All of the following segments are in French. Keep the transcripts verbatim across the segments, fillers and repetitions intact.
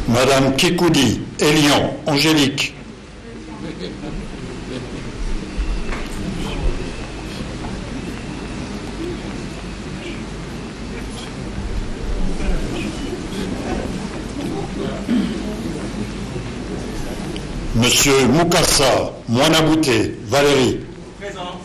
Madame Kikoudi, Elion, Angélique. Monsieur Moukassa, Moinabouté, Valérie. Présent.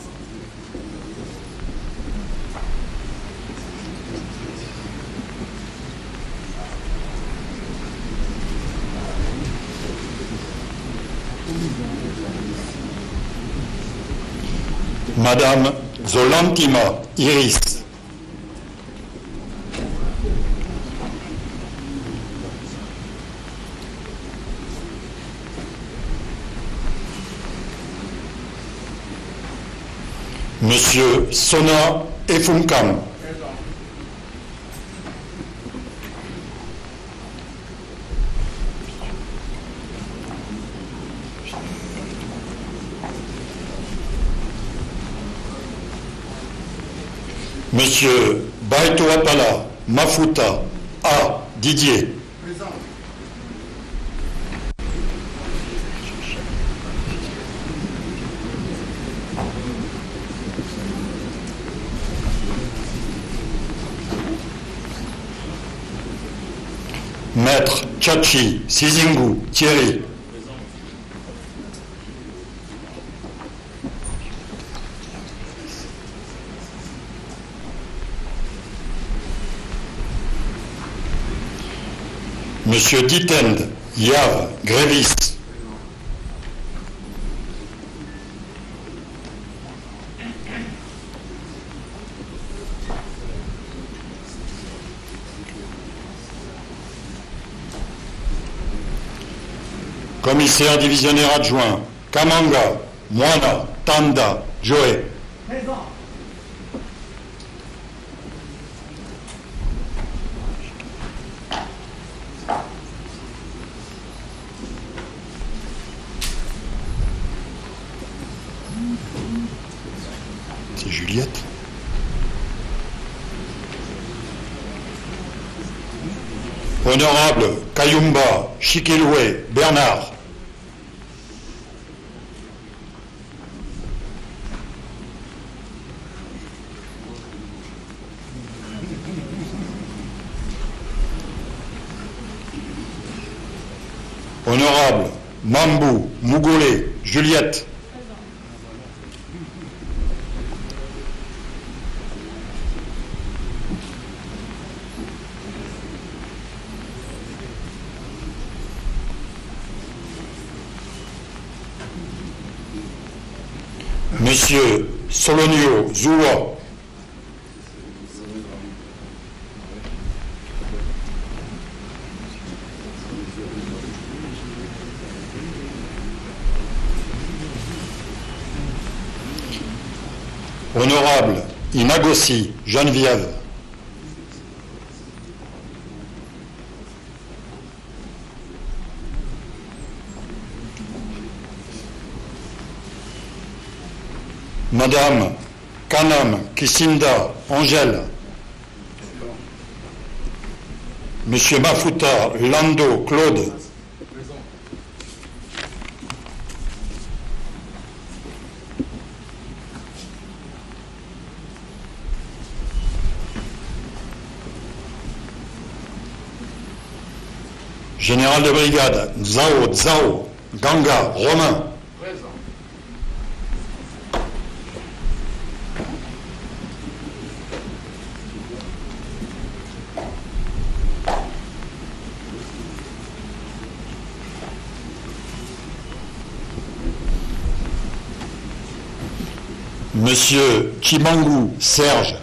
Madame Zolantima, Iris. Monsieur Sona Efunkam. Monsieur Baito Atala, Mafuta, A. Didier. Présent. Maître Tchachi, Sizingu, Thierry. Monsieur Ditend, Yav, Grévis. Commissaire divisionnaire adjoint, Kamanga, Moana, Tanda, Joé. Présent. C'est Juliette. Honorable Kayumba, Chikiloué, Bernard. Honorable Mambou, Mougolé, Juliette. Monsieur Solonio, Zoua. Honorable Inagossi, Geneviève. Madame Kanam, Kisinda, Angèle. Monsieur Mafuta, Lando, Claude. Général de brigade, Zao, Zao, Ganga, Romain. Présent. Monsieur Chimangu, Serge.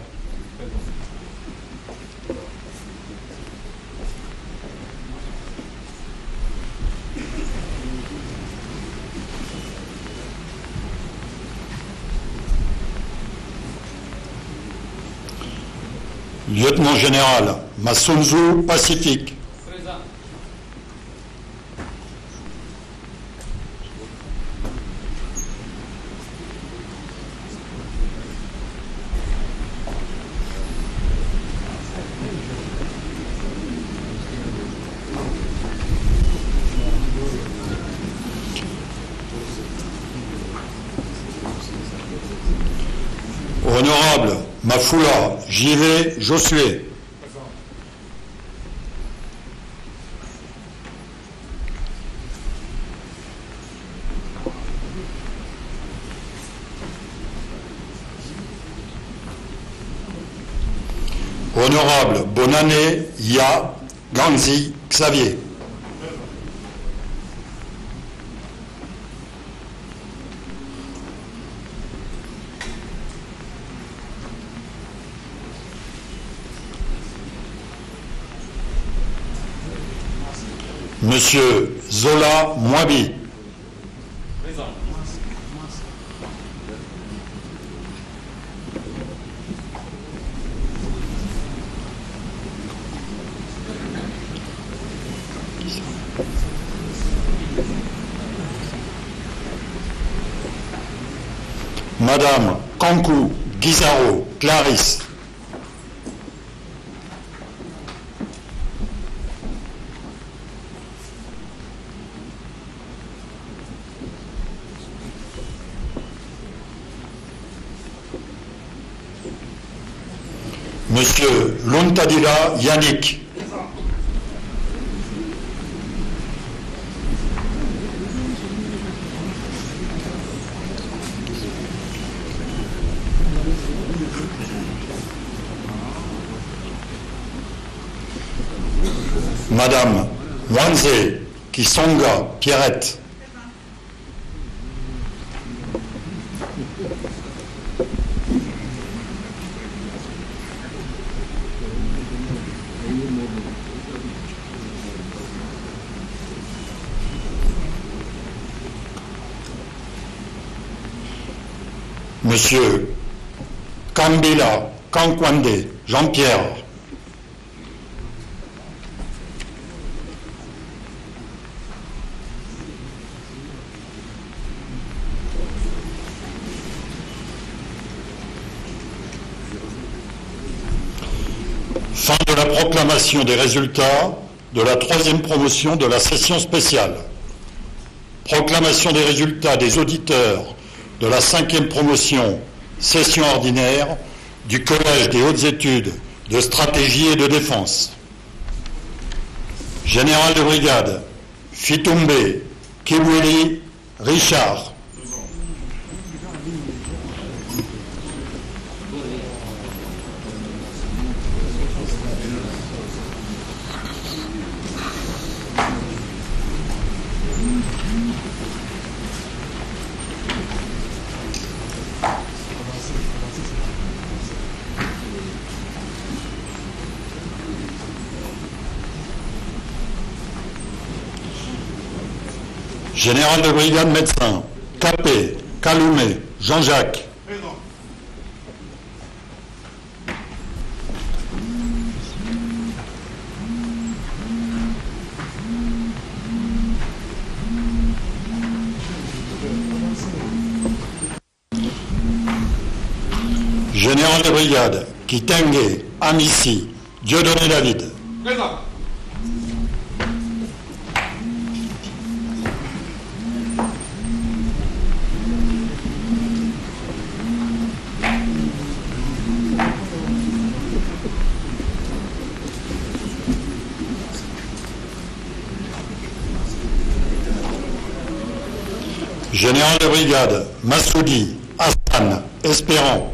Lieutenant général, Masunzu, Pacifique. Présent. Honorable Mafoula, Givet, Josué. Honorable Bonannée, Ya, Ganzi, Xavier. Monsieur Zola Mouabi. Présent. Madame Kankou, Guizaro, Clarisse. Monsieur Lontadila Yannick. Madame Wanze Kisonga Pierrette. Monsieur Kambila Kankwande Jean-Pierre. Fin de la proclamation des résultats de la troisième promotion de la session spéciale. Proclamation des résultats des auditeurs de la cinquième promotion, session ordinaire, du Collège des hautes études de stratégie et de défense. Général de brigade, Fitumbe, Kibwili, Richard. Général de brigade médecin, Capé, Kaloumé, Jean-Jacques. Présent. Général de brigade, Kitenge, Amissi, Dieudonné David. Présent. Général de brigade, Massoudi, Hassan, Espérant.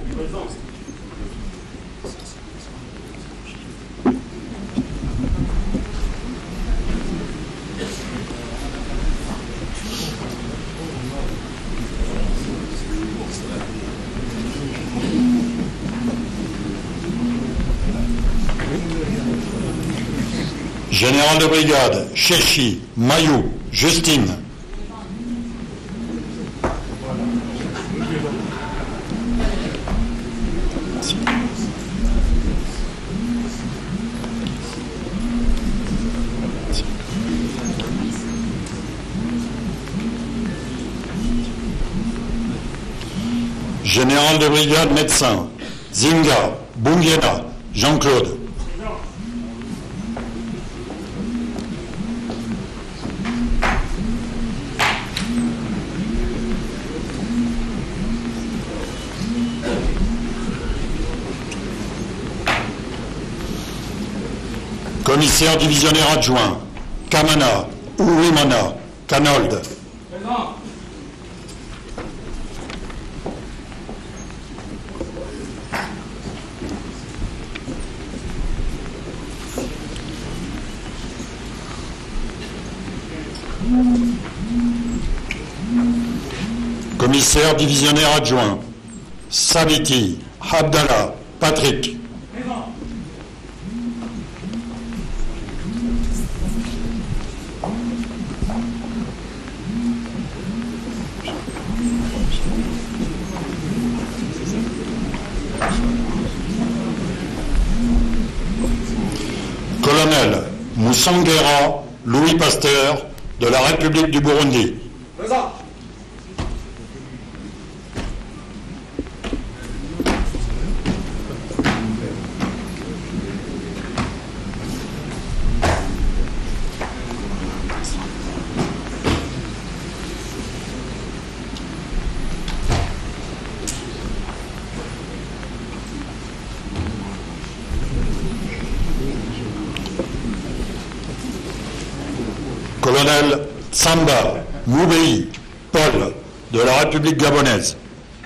Général de brigade, Chechi, Mayou, Justine. Général de brigade médecin, Zinga, Bungiena, Jean-Claude. Commissaire divisionnaire adjoint, Kamana, Ouimana, Canold. Présent. Commissaire divisionnaire adjoint, Sabiti, Abdallah, Patrick. Présent. Colonel Moussongera, Louis Pasteur, de la République du Burundi. Présent. Colonel Tsamba Moubei, Paul, de la République gabonaise.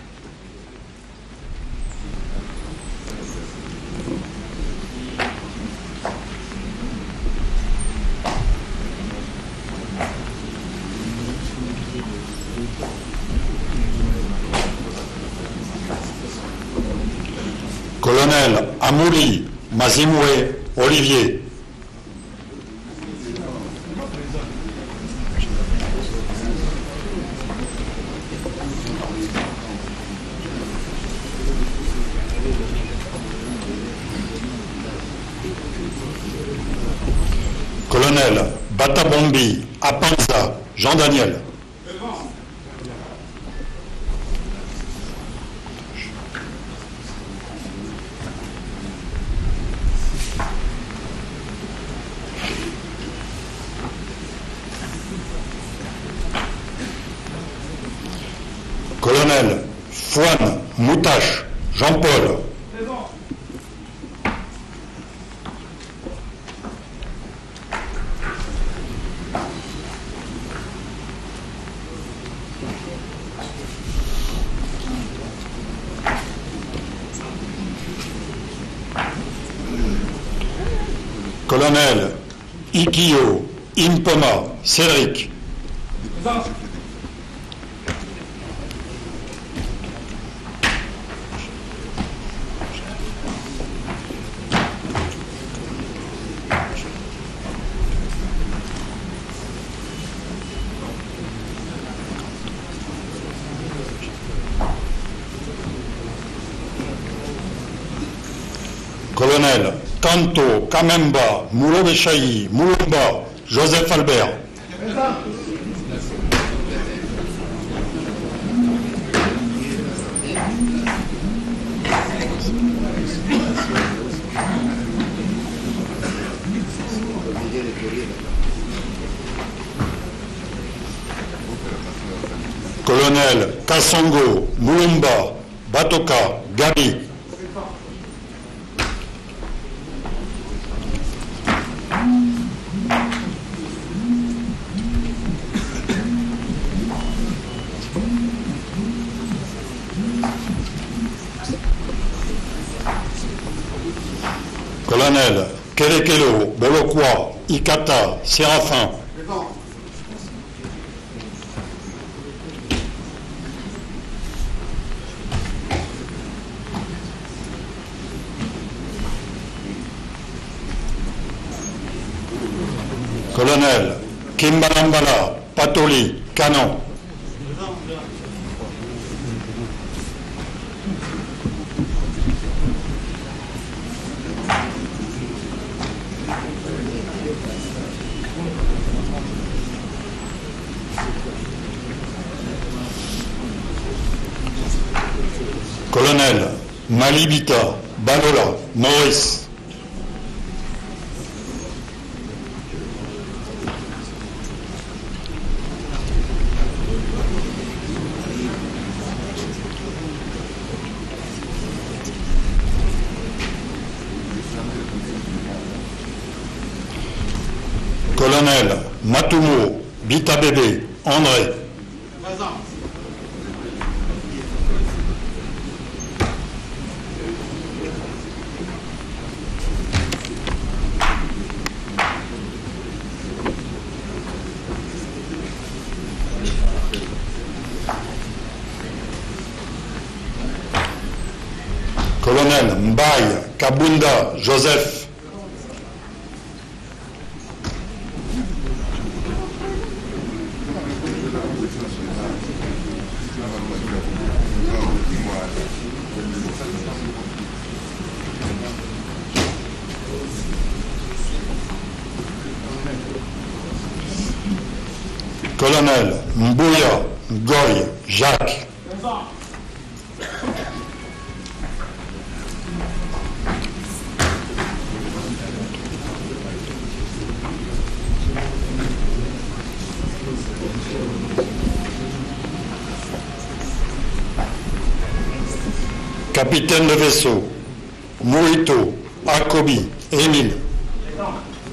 Colonel Amouli Mazimoué Olivier. Colonel Batabombi Apanza Jean-Daniel. Colonel Fouane Moutache Jean-Paul. Présent. Colonel Ikio Impoma Cédric. Présent. Colonel Kanto Kamemba Moulobeshaï Moulumba Joseph Albert. Colonel Kassongo Moulumba Batoka Gabi. Colonel Kelekelo Bolokwa Ikata Séraphin. Colonel Kimbalambala Patoli Canon. Colonel Malibita Balola Maurice. Atoumo, Bita Bébé, André. Présent. Colonel Mbaye, Kabunda, Joseph. Colonel Mbouya, Goy, Jacques. Présent. Capitaine de vaisseau, Mouito, Akobi, Émile. Présent.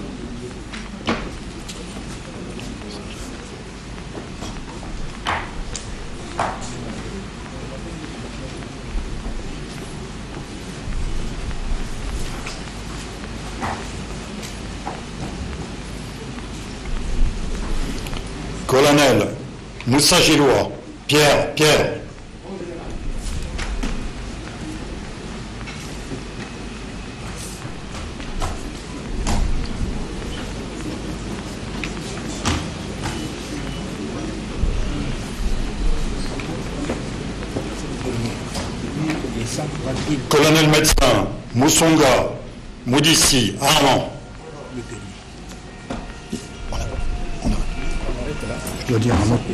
Colonel Moussa Gilois, Pierre, Pierre. Colonel médecin, Moussonga, Moudissi, Armand. Je dois dire un mot.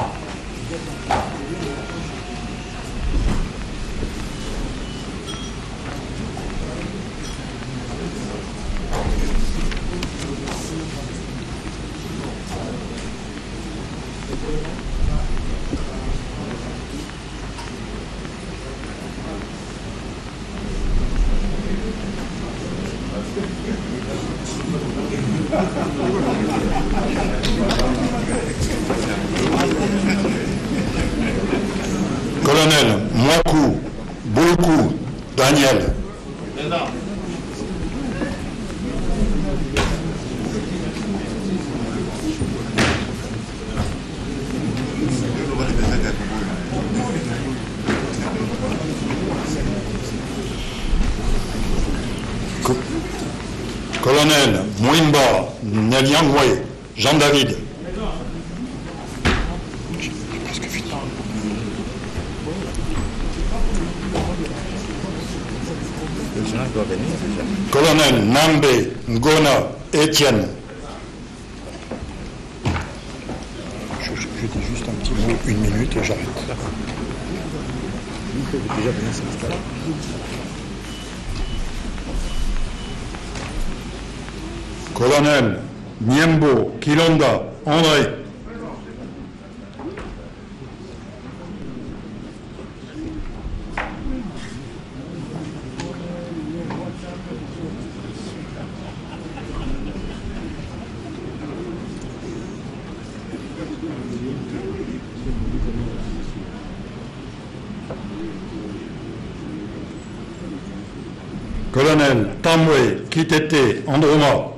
Colonel Mouakou, Boulkou, Daniel. Présent. Co- Colonel Mouimba, Neliangwe, Jean-David. Colonel Nambe, Ngona, Étienne. Je, je, je dis juste un petit mot, une minute et j'arrête. Colonel Niembo, Kilonda, André. Colonel Tamwe, Kitete, Androma.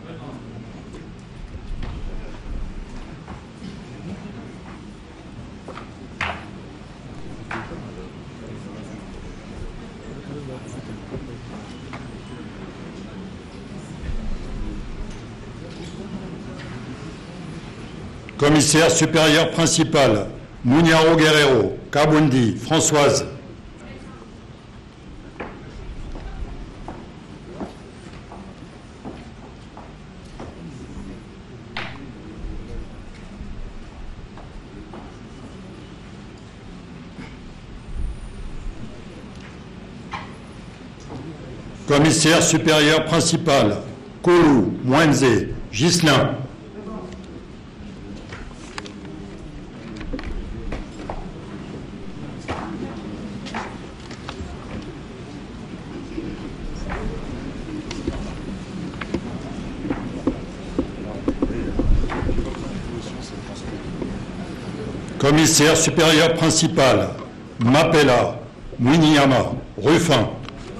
Commissaire supérieur principal, Mouniaro Guerrero, Kabundi, Françoise. Commissaire supérieur principal, Koulou, Mwenze, Ghislain. Commissaire supérieur principal, Mapela, Mouiniama, Ruffin.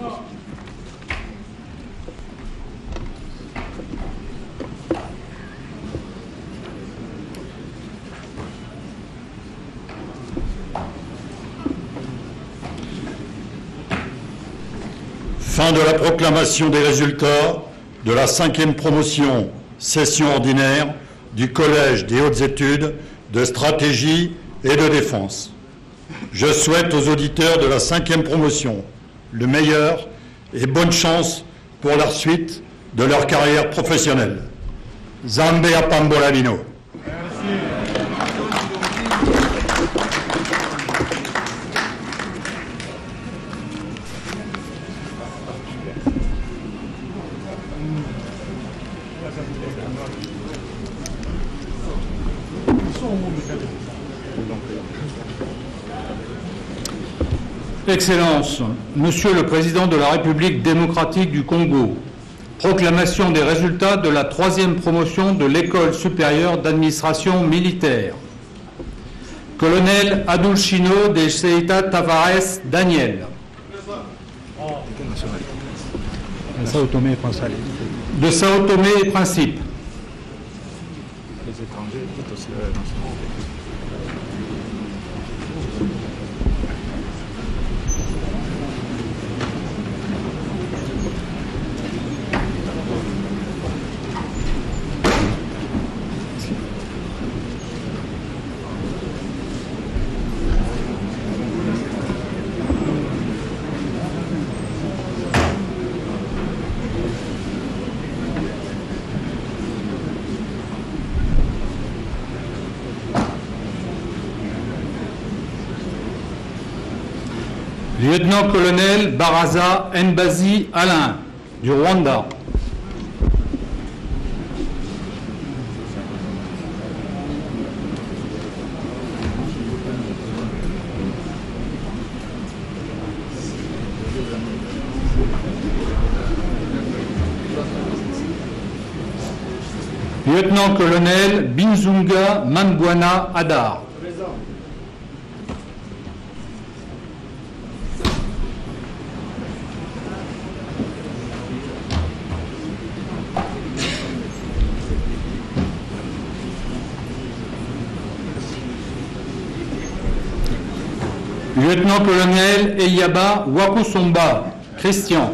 Fin de la proclamation des résultats de la cinquième promotion, session ordinaire du Collège des hautes études de stratégie et de défense. Je souhaite aux auditeurs de la cinquième promotion le meilleur et bonne chance pour la suite de leur carrière professionnelle. Zambe a Pambolavino. Excellences, Monsieur le Président de la République démocratique du Congo, proclamation des résultats de la troisième promotion de l'École supérieure d'administration militaire. Colonel Adolchino de Seita Tavares Daniel. De Sao Tomé et Principe. Lieutenant-colonel Baraza Mbazi Alain, du Rwanda. Lieutenant-colonel Binzunga Mambwana Adar. Lieutenant-colonel Eyaba Wakusomba, Christian.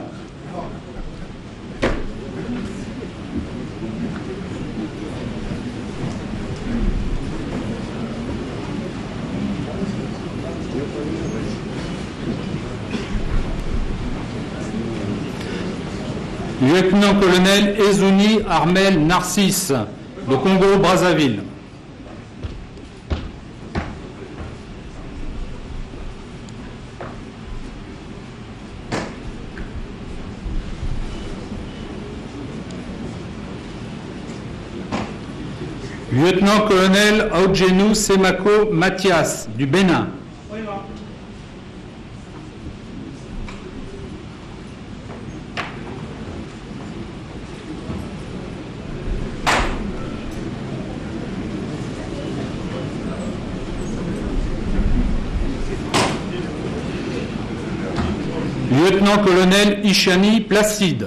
Lieutenant-colonel Ezouni Armel Narcisse, de Congo-Brazzaville. Lieutenant-colonel Audjenou Semako Mathias, du Bénin. Lieutenant-colonel Ishani Placide.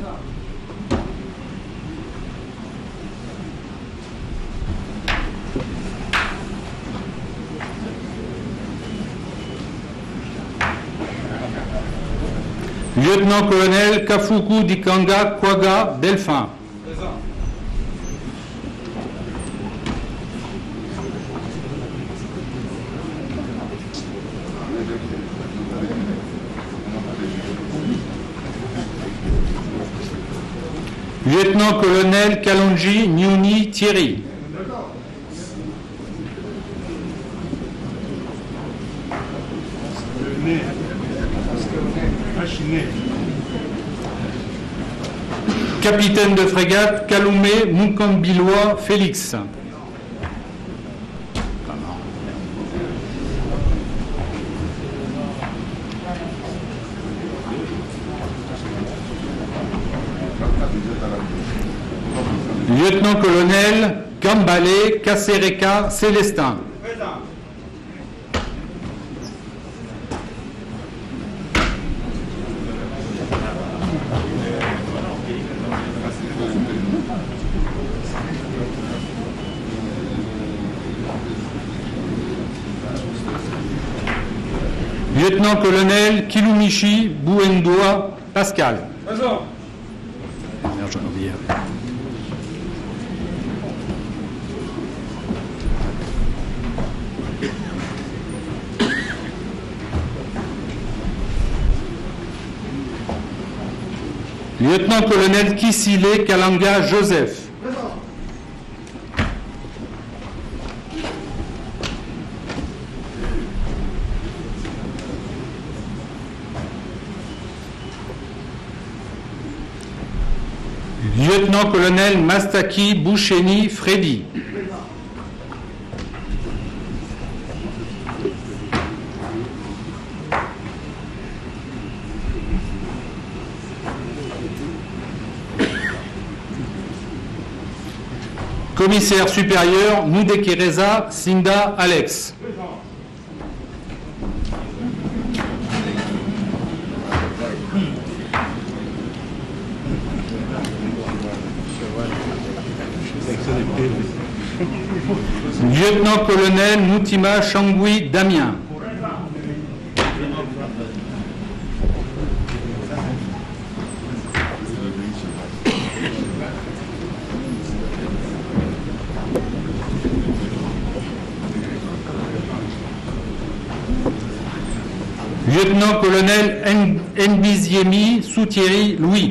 Lieutenant-colonel Kafuku Dikanga Kwaga Delphin. Lieutenant-colonel Kalonji Nyuni Thierry. Capitaine de frégate Kaloumé Mukambilois Félix. Lieutenant-colonel Kambale Kasereka Célestin. Lieutenant-colonel Kilumichi Bouendoa Pascal. Présent. Merde, j'en ai oublié. Lieutenant-colonel Kisile Kalanga Joseph. Lieutenant-colonel Mastaki Boucheni Freddy. Commissaire supérieur Moudekereza Sinda Alex. Lieutenant-colonel Moutima Changui Damien. Lieutenant-colonel Nbiziemi Soutieri Louis.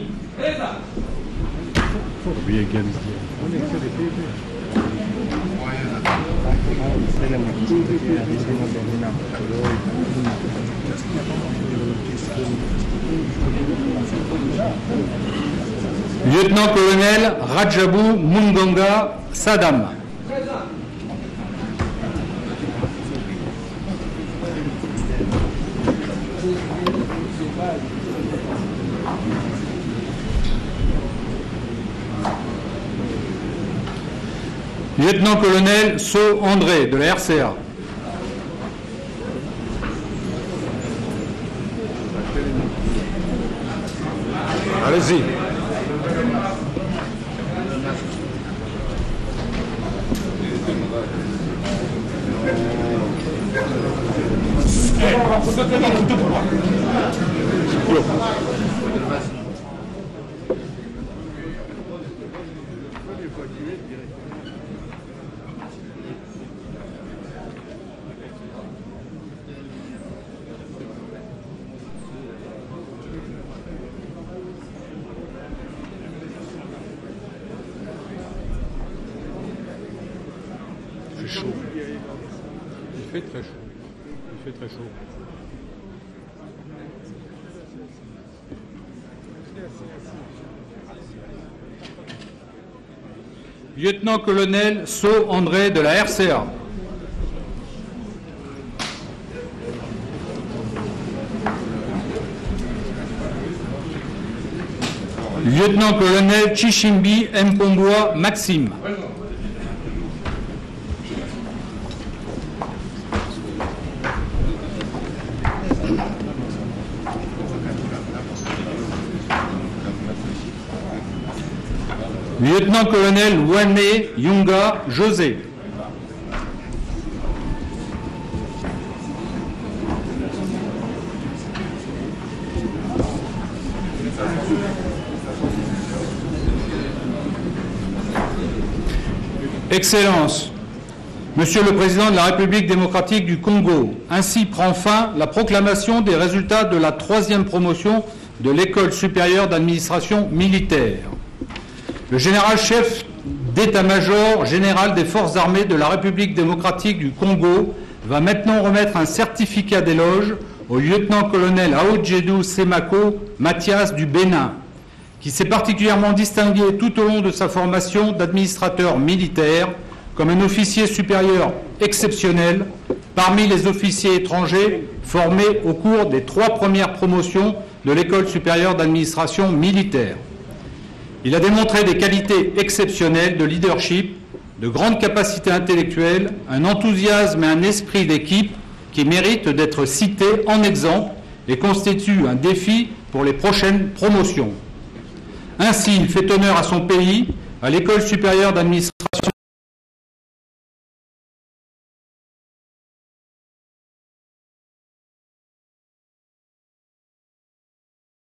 Lieutenant-colonel Rajabou Mungonga Sadam. Lieutenant-colonel So André de la R C A. Allez-y. Il fait chaud. Il fait très chaud. Il fait très chaud. Lieutenant-colonel So André de la R C A. Lieutenant-colonel Chichimbi Mpomboa Maxime. Lieutenant-colonel Wane Yunga José. Excellences, Monsieur le Président de la République démocratique du Congo, ainsi prend fin la proclamation des résultats de la troisième promotion de l'École supérieure d'administration militaire. Le général-chef d'état-major général des forces armées de la République démocratique du Congo va maintenant remettre un certificat d'éloge au lieutenant-colonel Aodjedou Semako Mathias du Bénin, qui s'est particulièrement distingué tout au long de sa formation d'administrateur militaire comme un officier supérieur exceptionnel parmi les officiers étrangers formés au cours des trois premières promotions de l'École supérieure d'administration militaire. Il a démontré des qualités exceptionnelles de leadership, de grandes capacités intellectuelles, un enthousiasme et un esprit d'équipe qui méritent d'être cités en exemple et constituent un défi pour les prochaines promotions. Ainsi, il fait honneur à son pays, à l'École supérieure d'administration